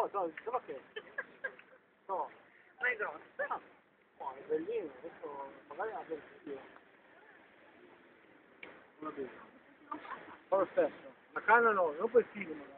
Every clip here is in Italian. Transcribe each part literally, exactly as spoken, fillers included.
No, no, solo che... No. Ma è grosso. No, è bellino, adesso magari ha del figlio. Va bene. Fa lo stesso. La canna no, non quel figlio magari.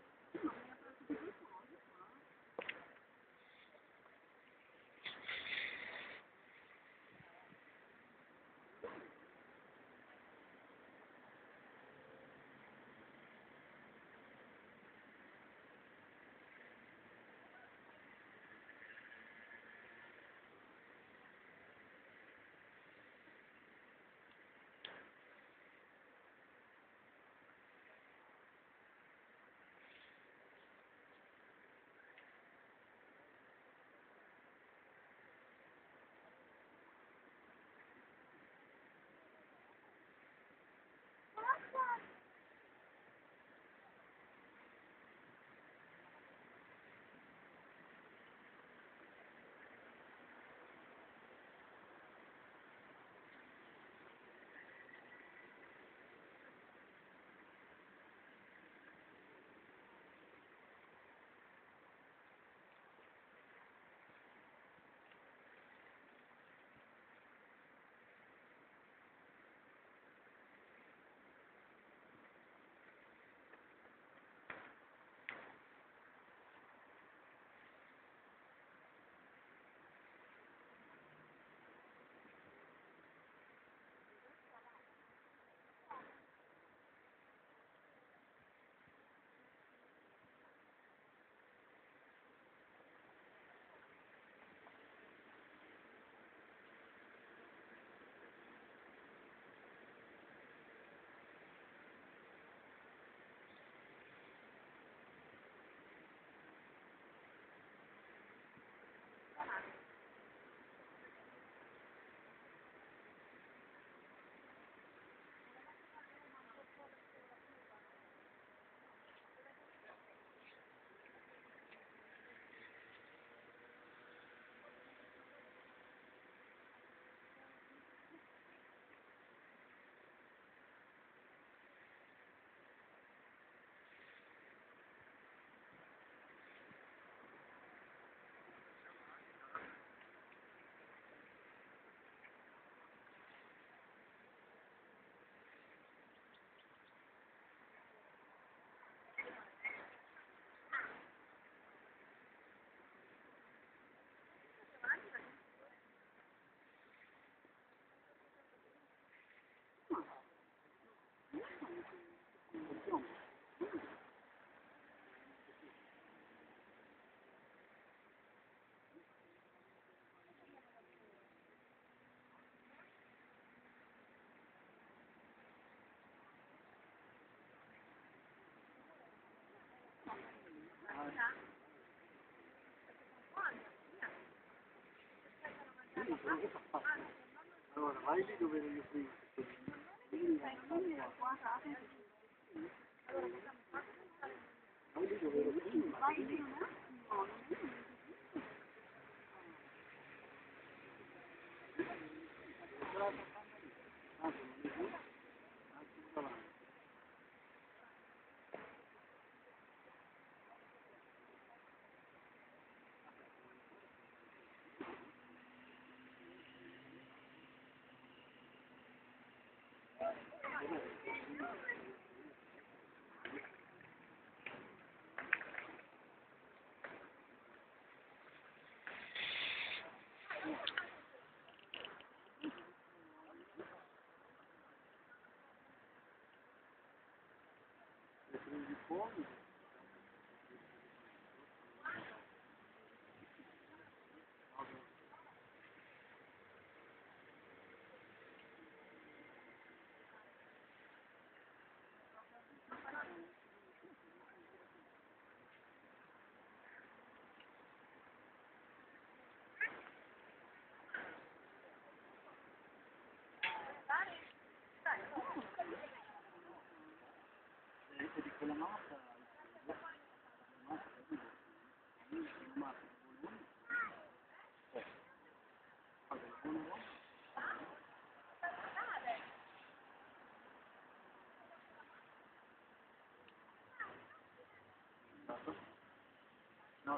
Allora, vai lì dove ero io prima. Vai lì dove ero prima. Le prendi fuori. E di quella mappa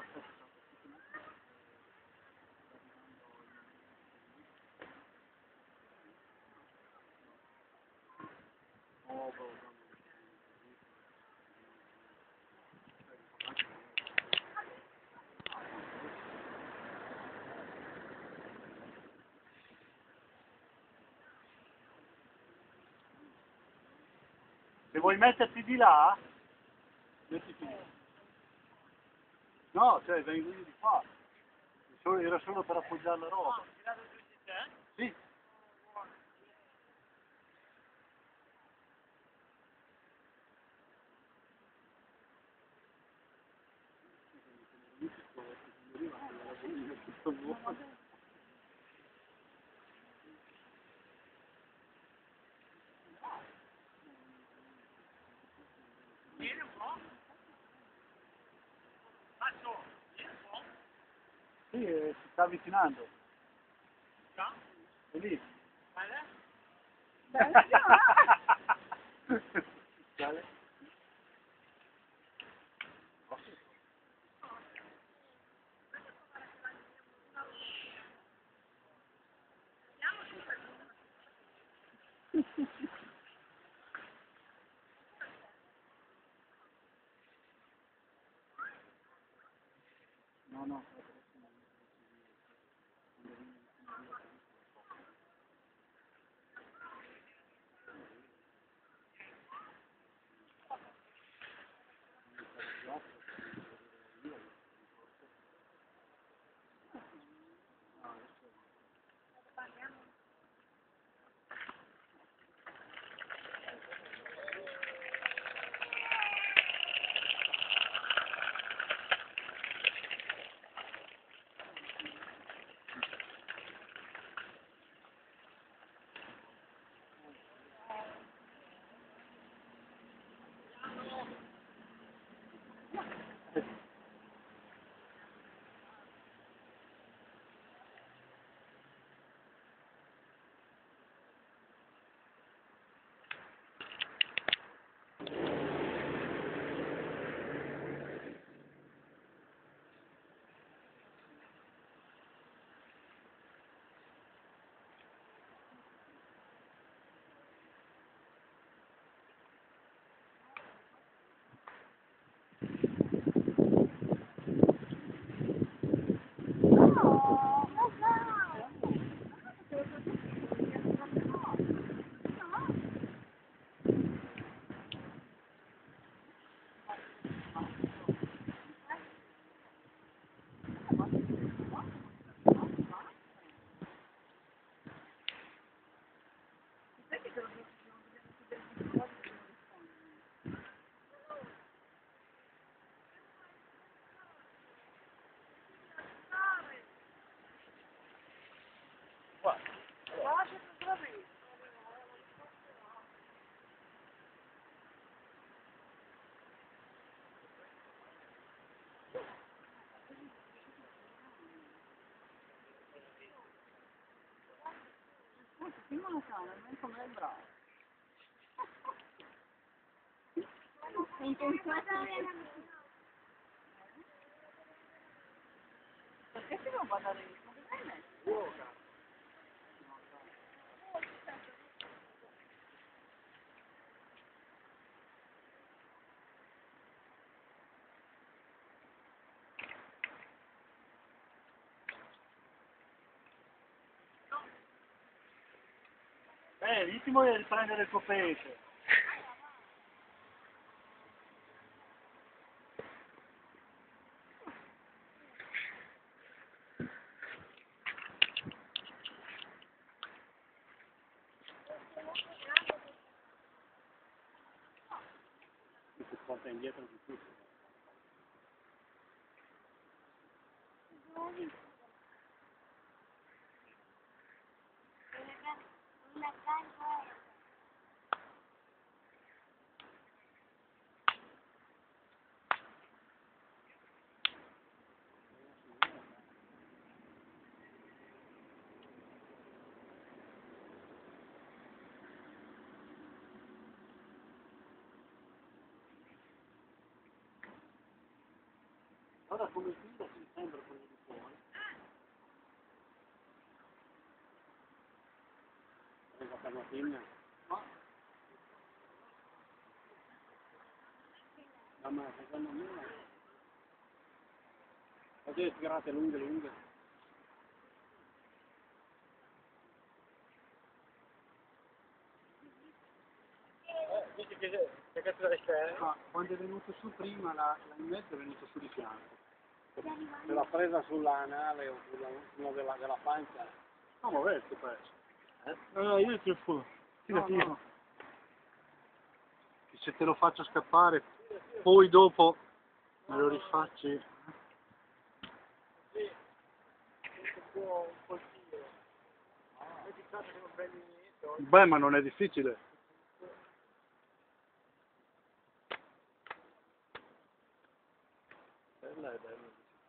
aspetta. Oh, boh. Se vuoi metterti di là, mettiti lì. No, cioè vengo io di qua. Solo- Era solo per appoggiare la roba. Sì. Vieni un po'. Faccio, vieni un po'. Sì, eh, si sta avvicinando. Già? È lì. Vale? Vale. No, no. Prima lo sa, non come è bravo. È intenzione. Perché si può guardare lì? Ma dove hai messo? Eh, l'ultimo è riprendere il copete. Si porta indietro di tutto. Guarda come tira, si sembra quello di fuori. Venga per la pinna. No, ma secondo me... Oggi tirate lunghe, lunghe. Eh, dici che, che cazzo deve essere? Ma quando è venuto su prima, la, la in mezzo è venuto su di fianco. Se l'ha presa sulla anale o sulla, sulla della, della pancia. No, ma vedi che pezzo. Eh? No, no, io ti fu. Tira, No, tira. no. Che se te lo faccio scappare, poi dopo me lo rifacci. Beh, ma non è difficile. Bella è bella.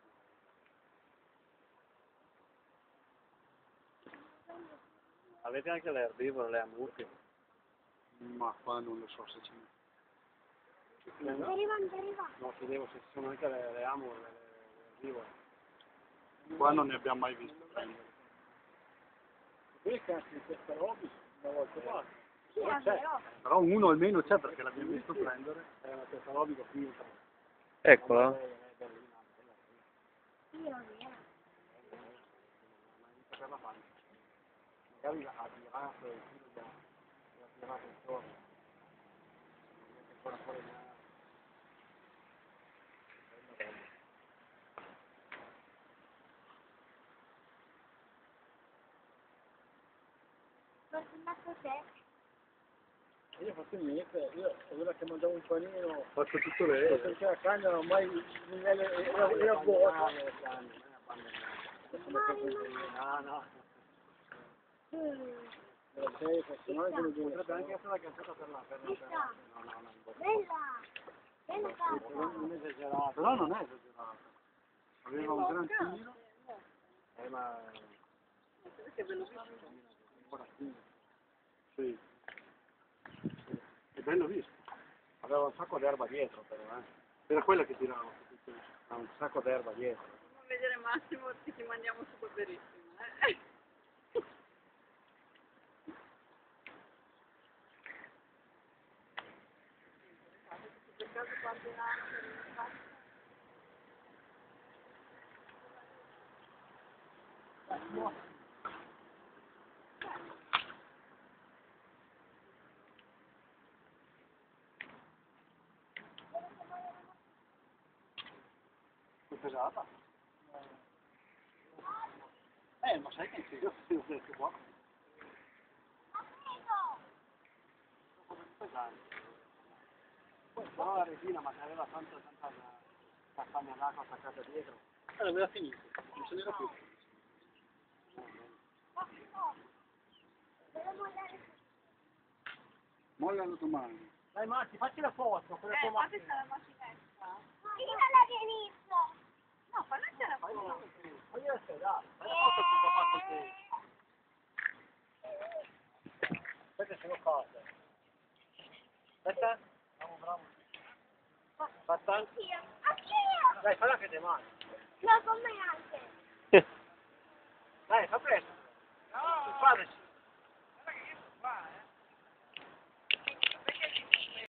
Avete anche l'erbivoro, le amuche? Ma qua non lo so se ce n'è. Arrivando, arrivando. No, chiedevo se ci sono anche le, le amure, le, le erbivore. Qua non ne abbiamo mai visto prendere. Qui cazzo di questa roba, una volta basta. Sì, è vero. Però uno almeno c'è perché l'abbiamo visto prendere. È una testa robica qui. Eccola. Sì, è vero. Per la pancia. Magari ha tirato il filo da, ha tirato intorno. Ancora fuori la... Sono tornato te. Io faccio niente, io quella che mangiavo un panino, Faccio tutto lei. perché la canna ormai il livello era, era vuoto. No, no. Potrebbe anche essere la cazzata per la per la Questa. no, no, no, Bella. Bella casa. non è esagerato. Però non è esagerato. Aveva un gran tiro. Eh, ma Sì. È bello visto. aveva un sacco d'erba dietro però, eh. Era quella che tirava. Ha un sacco d'erba dietro. Andiamo a vedere Massimo che ti mandiamo su Paperissimo. Eh? Per caso guarderanno per il fatto. È pesata. Eh, ma sai che io ti ho detto qua? Poi però la resina ma che aveva tanta tanta castagna d'acqua attaccata dietro. Eh, l'aveva finito. Non ce n'era più. Mollalo domani. Dai Matti, facci la foto con la Eh, tua ma macchina. questa è la macchinetta. Io l'ho visto. No, fallate la foto. Ma io sei, dai. Fai la foto che ti ho fatto te. Queste sono cose. Aspetta. Bravo, bravo. Aspetta. Anch'io. Anch'io. Dai, falla che te mani. No, con me anche. Dai, fa presto. No. Fateci.